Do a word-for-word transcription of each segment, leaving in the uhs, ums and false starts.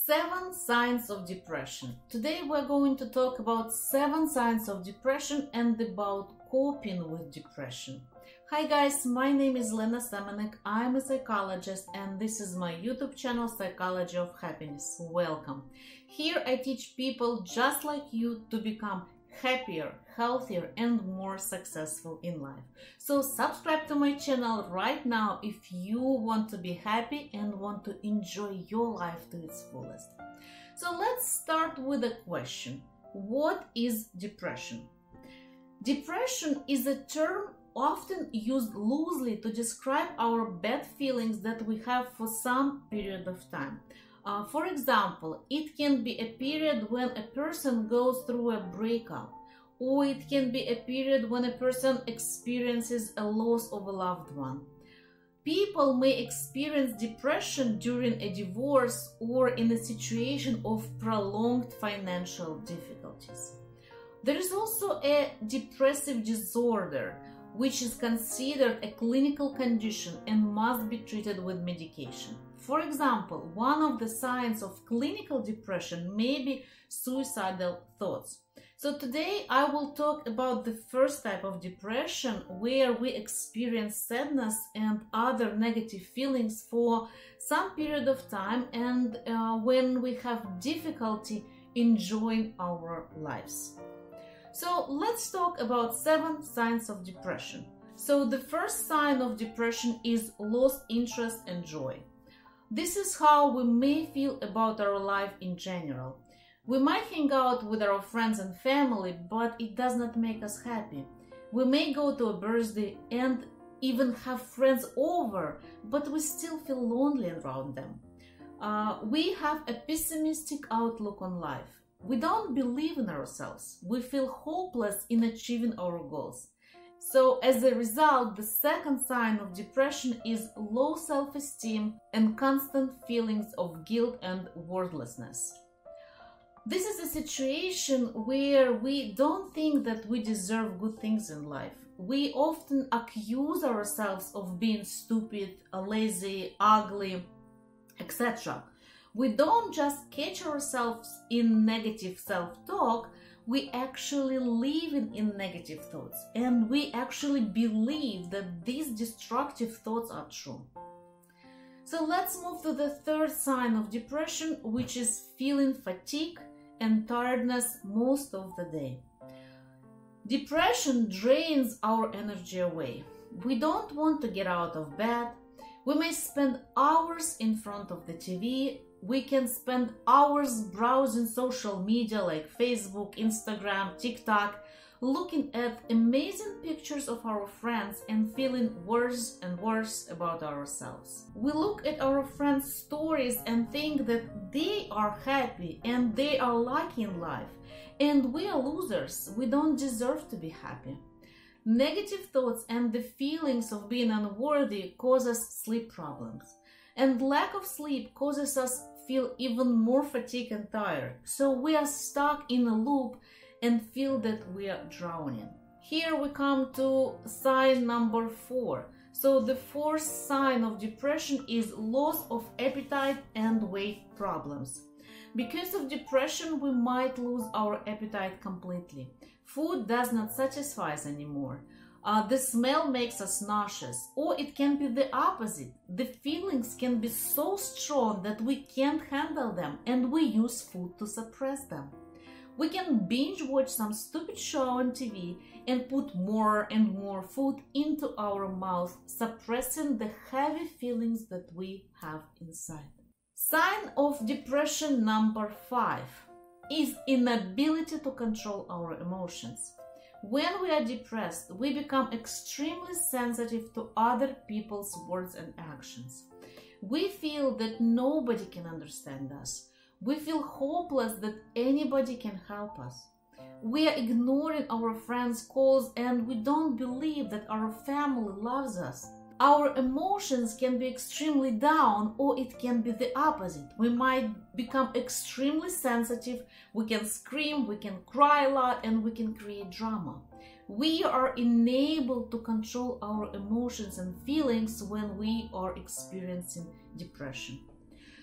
Seven signs of depression. Today we're going to talk about seven signs of depression and about coping with depression. Hi guys, my name is Lena Semenek. I'm a psychologist and this is my YouTube channel, Psychology of Happiness. Welcome. Here I teach people just like you to become happier, healthier and more successful in life. So subscribe to my channel right now if you want to be happy and want to enjoy your life to its fullest. So let's start with a question. What is depression? Depression is a term often used loosely to describe our bad feelings that we have for some period of time. Uh, for example, it can be a period when a person goes through a breakup, or it can be a period when a person experiences a loss of a loved one. People may experience depression during a divorce or in a situation of prolonged financial difficulties. There is also a depressive disorder, which is considered a clinical condition and must be treated with medication. For example, one of the signs of clinical depression may be suicidal thoughts. So today I will talk about the first type of depression, where we experience sadness and other negative feelings for some period of time and uh, when we have difficulty enjoying our lives. So let's talk about seven signs of depression. So the first sign of depression is lost interest and joy. This is how we may feel about our life in general. We might hang out with our friends and family, but it does not make us happy. We may go to a birthday and even have friends over, but we still feel lonely around them. Uh, we have a pessimistic outlook on life. We don't believe in ourselves. We feel hopeless in achieving our goals. So as a result, the second sign of depression is low self-esteem and constant feelings of guilt and worthlessness. This is a situation where we don't think that we deserve good things in life. We often accuse ourselves of being stupid, lazy, ugly, et cetera. We don't just catch ourselves in negative self-talk, we actually live in, in negative thoughts, and we actually believe that these destructive thoughts are true. So let's move to the third sign of depression, which is feeling fatigue and tiredness most of the day. Depression drains our energy away. We don't want to get out of bed. We may spend hours in front of the T V. We can spend hours browsing social media like Facebook, Instagram, TikTok, looking at amazing pictures of our friends and feeling worse and worse about ourselves. We look at our friends' stories and think that they are happy and they are lucky in life, and we are losers. We don't deserve to be happy. Negative thoughts and the feelings of being unworthy cause us sleep problems. And lack of sleep causes us feel even more fatigued and tired. So we are stuck in a loop and feel that we are drowning. Here we come to sign number four. So the fourth sign of depression is loss of appetite and weight problems. Because of depression, we might lose our appetite completely. Food does not satisfy us anymore. Uh, the smell makes us nauseous, or it can be the opposite. The feelings can be so strong that we can't handle them and we use food to suppress them. We can binge watch some stupid show on T V and put more and more food into our mouth, suppressing the heavy feelings that we have inside. Sign of depression number five is inability to control our emotions. When we are depressed, we become extremely sensitive to other people's words and actions. We feel that nobody can understand us. We feel hopeless that anybody can help us. We are ignoring our friends' calls and we don't believe that our family loves us. Our emotions can be extremely down, or it can be the opposite. We might become extremely sensitive, we can scream, we can cry a lot, and we can create drama. We are enabled to control our emotions and feelings when we are experiencing depression.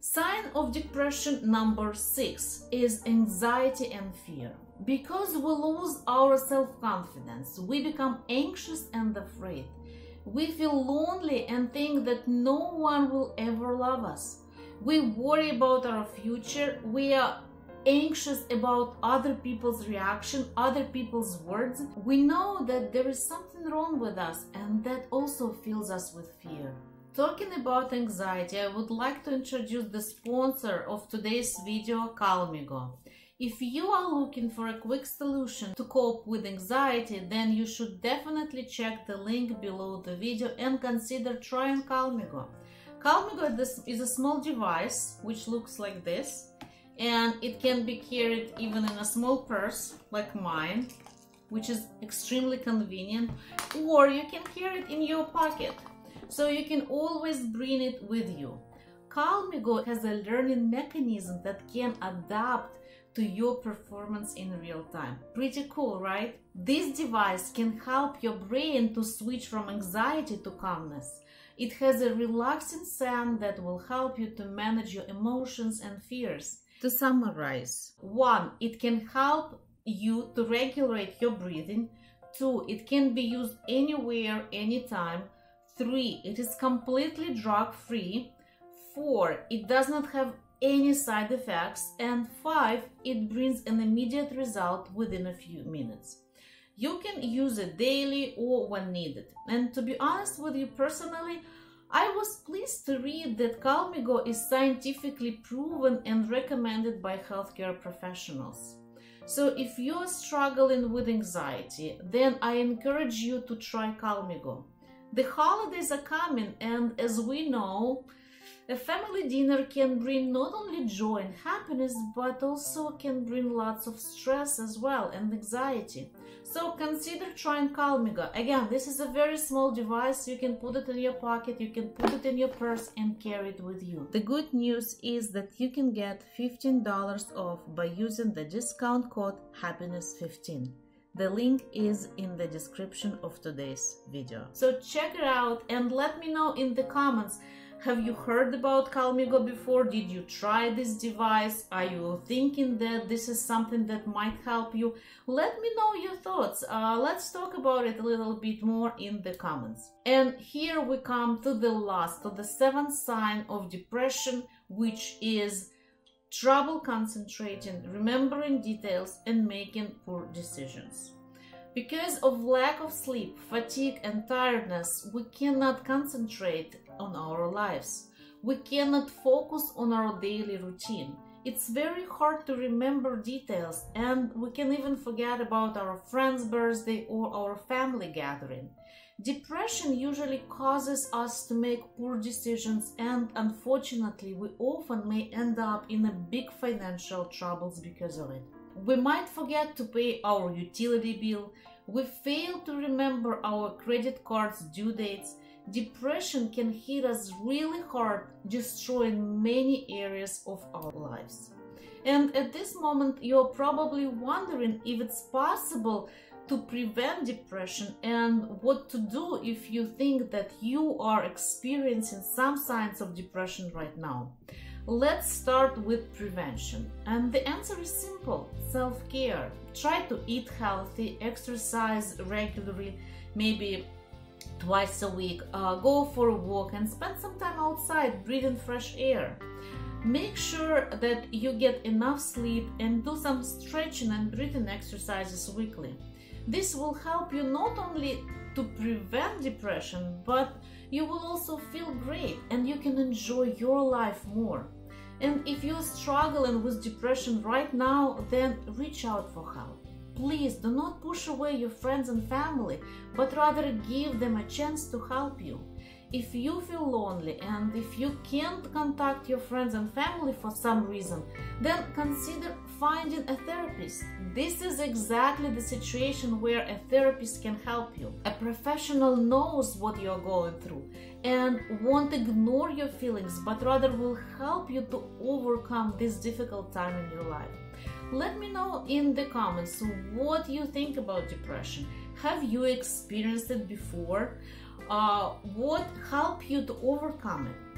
Sign of depression number six is anxiety and fear. Because we lose our self-confidence, we become anxious and afraid. We feel lonely and think that no one will ever love us. We worry about our future. We are anxious about other people's reaction, other people's words. We know that there is something wrong with us, and that also fills us with fear. Talking about anxiety, I would like to introduce the sponsor of today's video, Calmigo. If you are looking for a quick solution to cope with anxiety, then you should definitely check the link below the video and consider trying Calmigo. Calmigo is a small device which looks like this, and it can be carried even in a small purse like mine, which is extremely convenient, or you can carry it in your pocket, so you can always bring it with you. Calmigo has a learning mechanism that can adapt to your performance in real time. Pretty cool, right? This device can help your brain to switch from anxiety to calmness. It has a relaxing sound that will help you to manage your emotions and fears. To summarize, one, it can help you to regulate your breathing. Two, it can be used anywhere, anytime. Three, it is completely drug-free. Four, it does not have any side effects. And five, it brings an immediate result within a few minutes. You can use it daily or when needed. And to be honest with you personally, I was pleased to read that Calmigo is scientifically proven and recommended by healthcare professionals. So if you are struggling with anxiety, then I encourage you to try Calmigo. The holidays are coming, and as we know, a family dinner can bring not only joy and happiness, but also can bring lots of stress as well and anxiety. So consider trying Calmigo. Again, this is a very small device. You can put it in your pocket, you can put it in your purse and carry it with you. The good news is that you can get fifteen dollars off by using the discount code happiness fifteen. The link is in the description of today's video. So check it out and let me know in the comments. Have you heard about Calmigo before? Did you try this device? Are you thinking that this is something that might help you? Let me know your thoughts. Uh, let's talk about it a little bit more in the comments. And here we come to the last, to the seventh sign of depression, which is trouble concentrating, remembering details, and making poor decisions. Because of lack of sleep, fatigue, and tiredness, we cannot concentrate on our lives. We cannot focus on our daily routine. It's very hard to remember details, and we can even forget about our friend's birthday or our family gathering. Depression usually causes us to make poor decisions, and unfortunately, we often may end up in a big financial troubles because of it. We might forget to pay our utility bill. We fail to remember our credit card's due dates. Depression can hit us really hard, destroying many areas of our lives. And at this moment, you're probably wondering if it's possible to prevent depression and what to do if you think that you are experiencing some signs of depression right now. Let's start with prevention. And the answer is simple: self-care. Try to eat healthy, exercise regularly, maybe twice a week, uh, go for a walk and spend some time outside breathing fresh air. Make sure that you get enough sleep and do some stretching and breathing exercises weekly. This will help you not only to prevent depression, but you will also feel great and you can enjoy your life more. And if you're struggling with depression right now, then reach out for help. Please do not push away your friends and family, but rather give them a chance to help you. If you feel lonely and if you can't contact your friends and family for some reason, then consider finding a therapist. This is exactly the situation where a therapist can help you. A professional knows what you're going through and won't ignore your feelings, but rather will help you to overcome this difficult time in your life. Let me know in the comments what you think about depression. Have you experienced it before? Uh, what helped you to overcome it?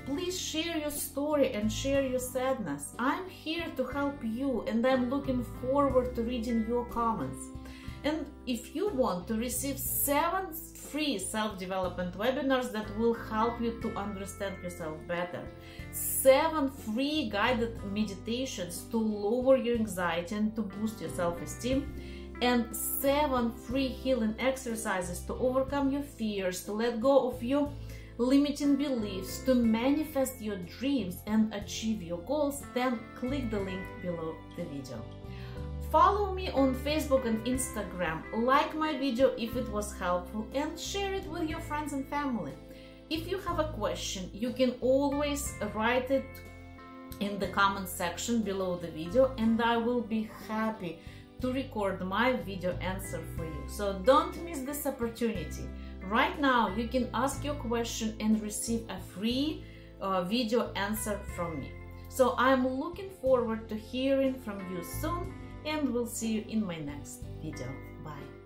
Please share your story and share your sadness. I'm here to help you, and I'm looking forward to reading your comments. And if you want to receive seven free self-development webinars that will help you to understand yourself better, seven free guided meditations to lower your anxiety and to boost your self-esteem, and seven free healing exercises to overcome your fears, to let go of your limiting beliefs, to manifest your dreams and achieve your goals, then click the link below the video. Follow me on Facebook and Instagram, like my video if it was helpful, and share it with your friends and family. If you have a question, you can always write it in the comment section below the video, and I will be happy to record my video answer for you. So don't miss this opportunity. Right now you can ask your question and receive a free uh, video answer from me. So I'm looking forward to hearing from you soon, and we'll see you in my next video. Bye.